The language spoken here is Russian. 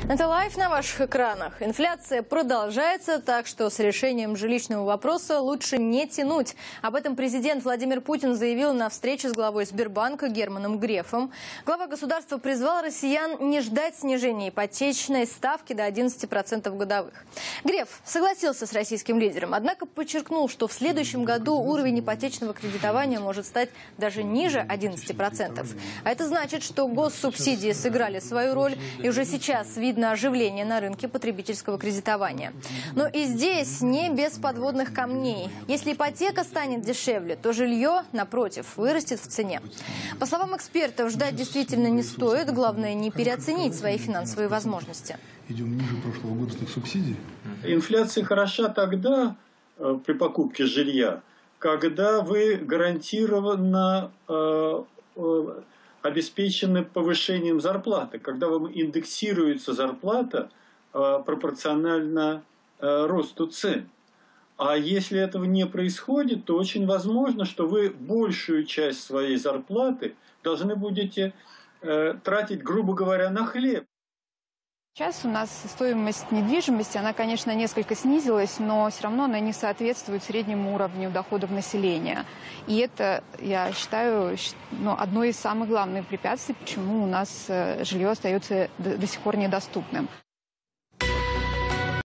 Это лайф на ваших экранах. Инфляция продолжается, так что с решением жилищного вопроса лучше не тянуть. Об этом президент Владимир Путин заявил на встрече с главой Сбербанка Германом Грефом. Глава государства призвал россиян не ждать снижения ипотечной ставки до 11% годовых. Греф согласился с российским лидером, однако подчеркнул, что в следующем году уровень ипотечного кредитования может стать даже ниже 11%. А это значит, что госсубсидии сыграли свою роль, и уже сейчас видно оживление на рынке потребительского кредитования. Но и здесь не без подводных камней. Если ипотека станет дешевле, то жилье, напротив, вырастет в цене. По словам экспертов, ждать действительно не стоит. Главное, не переоценить свои финансовые возможности. Идем ниже прошлогодних субсидий. Инфляция хороша тогда при покупке жилья, когда вы гарантированно обеспечены повышением зарплаты, когда вам индексируется зарплата пропорционально росту цен. А если этого не происходит, то очень возможно, что вы большую часть своей зарплаты должны будете тратить, грубо говоря, на хлеб. Сейчас у нас стоимость недвижимости, она, конечно, несколько снизилась, но все равно она не соответствует среднему уровню доходов населения. И это, я считаю, одно из самых главных препятствий, почему у нас жилье остается до сих пор недоступным.